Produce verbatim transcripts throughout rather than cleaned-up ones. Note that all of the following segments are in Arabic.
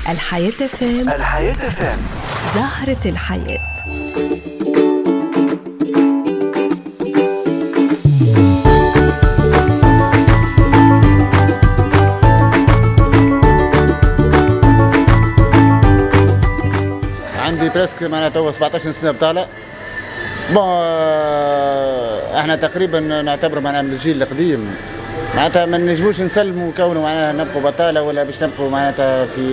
الحياة فام. الحياة فام. زهرة الحياة. عندي بريسك معناها تو سبعطاش سنة بطالة. بون احنا تقريبا نعتبر معناها من الجيل القديم، معناتها ما نجموش نسلموا كونه معناها نبقوا بطالة ولا باش نبقوا معناتها في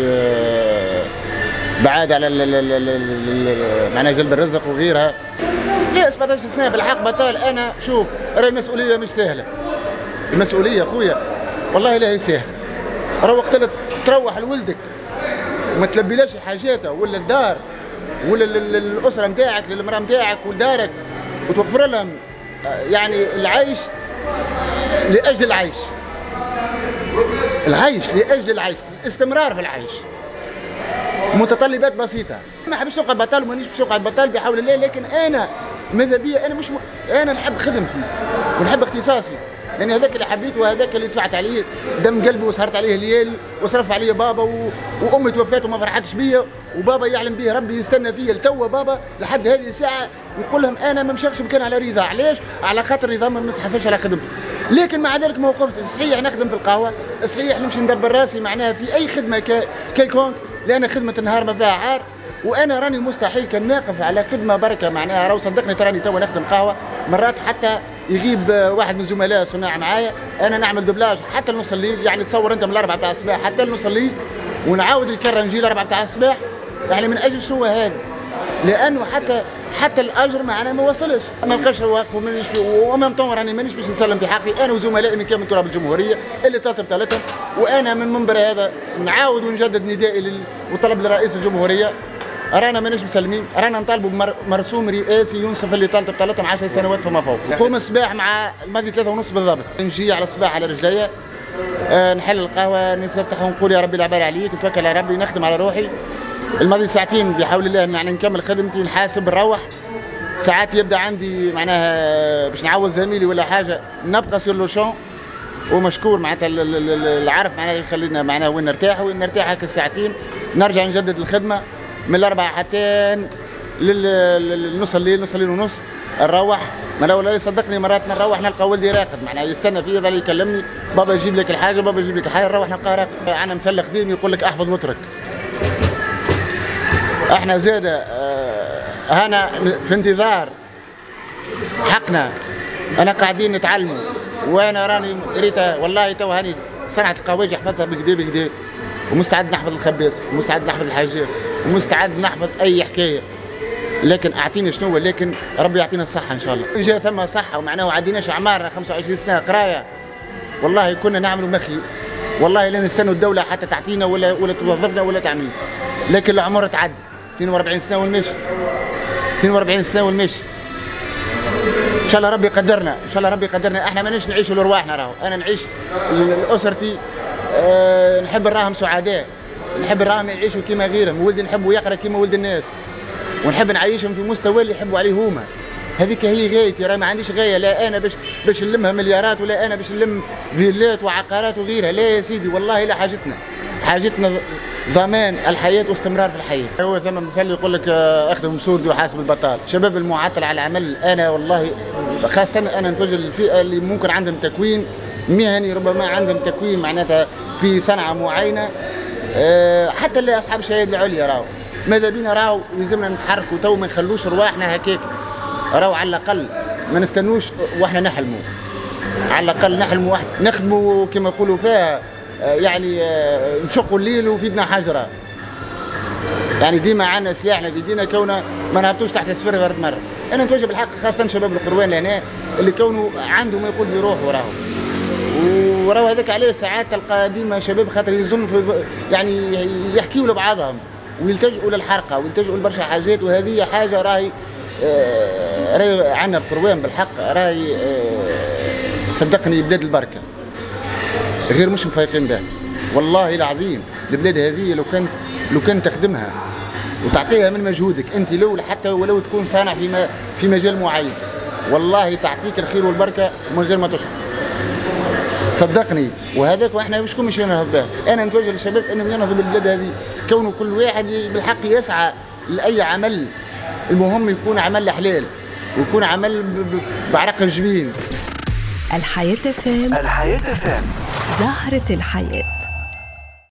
بعاد على معناها جلب الرزق وغيرها. ليه سبعطاش سنة بالحق بطال؟ انا شوف راهي المسؤولية مش سهلة، المسؤولية خويا والله لا هي سهلة. راه وقت تروح لولدك وما تلبيلاش حاجاته ولا الدار ولا الاسره نتاعك للمراه نتاعك ولدارك وتوفر لهم يعني العيش لاجل العيش، العيش لاجل العيش، الاستمرار في العيش، متطلبات بسيطه. ما حبش نقعد بطال ومانيش باش نقعد بطال بحول الله، لكن انا ماذا بيا انا مش م... انا نحب خدمتي ونحب اختصاصي، لان يعني هذاك اللي حبيته وهذاك اللي دفعت عليه دم قلبي وسهرت عليه ليالي وصرف عليه بابا و... وامي توفات وما فرحتش بيا، وبابا يعلم به ربي يستنى فيا لتوا بابا لحد هذه الساعه يقول لهم انا ما مشاكش مكان على رضا. علاش؟ على خاطر الرضا ما نتحصلش على خدمتي. لكن مع ذلك ما وقفت. صحيح نخدم في القهوه، صحيح نمشي ندبر راسي معناها في اي خدمه ك... كيكونك، لان خدمه النهار ما فيها عار، وانا راني مستحيل كان ناقف على خدمه بركه معناها. راهو صدقني تراني توا نخدم قهوه مرات حتى يغيب واحد من زملاء صناع معايا، انا نعمل دوبلاج حتى لنص الليل، يعني تصور انت من الاربعه تاع الصباح حتى لنص الليل، ونعاود الكره نجي الاربعه تاع الصباح. يعني من اجل شنو هذا؟ لانه حتى حتى الاجر معنا ما وصلش، ما بقاش واقف ومانيش وامام طون راني مانيش باش نسلم في حقي انا وزملائي من كامل تراب الجمهوريه اللي طلعت بطالتهم. وانا من منبر هذا نعاود ونجدد ندائي وطلب لرئيس الجمهوريه، رانا ماناش مسلمين، رانا نطالبوا بمرسوم رئاسي ينصف اللي طالت بطالتهم عشر سنوات فما فوق. نقوم الصباح مع الماضي ثلاثة ونص بالضبط، نجي على الصباح على رجليا، أه نحل القهوه نستفتح ونقول يا ربي العبال عليك، نتوكل على ربي، نخدم على روحي. الماضي ساعتين بحول الله يعني نكمل خدمتي، نحاسب نروح. ساعات يبدا عندي معناها باش نعوض زميلي ولا حاجه نبقى سير لو شون، ومشكور معناتها العرف معناها يخلينا معناها وين نرتاح وين نرتاح هكا الساعتين، نرجع نجدد الخدمه من الاربعه حتى للنص الليل، نص الليل ونص نروح. ما لو لا صدقني مرات نروح نلقى ولدي راقد معناها يستنى فيا، يظل يكلمني بابا يجيب لك الحاجه بابا يجيب لك الحاجه، نروح نلقاه راقد. عندنا مثل قديم يقول لك احفظ واترك. احنا زاده هنا في انتظار حقنا، انا قاعدين نتعلموا، وانا راني ريتها والله تو هاني صنعه القواجي حفظتها بكدا بكدا، ومستعد نحفظ الخباز ومستعد نحفظ الحجار ومستعد نحفظ اي حكايه، لكن اعطيني شنو، لكن ربي يعطينا الصحه ان شاء الله. ان جا ثم صحه ومعناه وعديناش اعمارنا خمسة وعشرين سنه قرايه، والله كنا نعملوا مخي، والله لا نستنوا الدوله حتى تعطينا ولا ولا توظفنا ولا تعمل، لكن العمر تعدى اثنين وأربعين سنه والمشي، اثنين وأربعين سنه والمشي. ان شاء الله ربي يقدرنا، ان شاء الله ربي يقدرنا. احنا ماناش نعيشوا لارواحنا، راهو انا نعيش لاسرتي، أه نحب نراهم سعداء، نحب نراهم يعيشوا كيما غيرهم، ولدي نحبه يقرا كيما ولد الناس، ونحب نعيشهم في مستوى اللي يحبوا عليه هما. هذيك هي غايتي، راه ما عنديش غايه لا انا باش باش نلمها مليارات ولا انا باش نلم فيلات وعقارات وغيرها، لا يا سيدي والله لا. حاجتنا حاجتنا ضمان الحياه واستمرار في الحياه. هو ثم مثال يقول لك اخدم مسوردي وحاسب البطال، شباب المعطل على العمل. انا والله خاصه انا نتوجه للفئه اللي ممكن عندهم تكوين مهني، ربما عندهم تكوين معناتها في صنعه معينه، أه حتى اللي اصحاب الشهاده العليا راهو ماذا بينا راهو يلزمنا نتحركوا تو، ما نخلوش رواحنا هكاك، راهو على الاقل ما نستنوش واحنا نحلموا، على الاقل نحلموا نخدموا كما يقولوا فيها يعني نشقوا الليل وفي يدنا حجره، يعني ديما عندنا سلاحنا في يدينا كونه ما نهبطوش تحت السفر غير مره. انا نتوجه بالحق خاصه شباب القروان لهنا اللي كونوا عندهم ما يقول يروحوا راهو، وراهو هذاك عليه ساعات تلقى ديما شباب خاطر يظن يعني يحكيوا لبعضهم ويلتجئوا للحرقه ويلتجئوا لبرشا حاجات، وهذه حاجه راهي آه راهي عندنا القروان بالحق راهي آه صدقني بلاد البركه غير مش مفيقين بها، والله العظيم. البلاد هذه لو كان لو كان تخدمها وتعطيها من مجهودك انت، لو حتى ولو تكون صانع في في مجال معين، والله تعطيك الخير والبركه من غير ما تشعر، صدقني. وهذاك واحنا شكون مش ينهض به. انا نتوجه للشباب انهم ينهضوا بالبلاد هذه، كونه كل واحد بالحق يسعى لاي عمل، المهم يكون عمل حلال ويكون عمل بعرق الجبين. الحياة فام، الحياة فام، زهرة الحياة.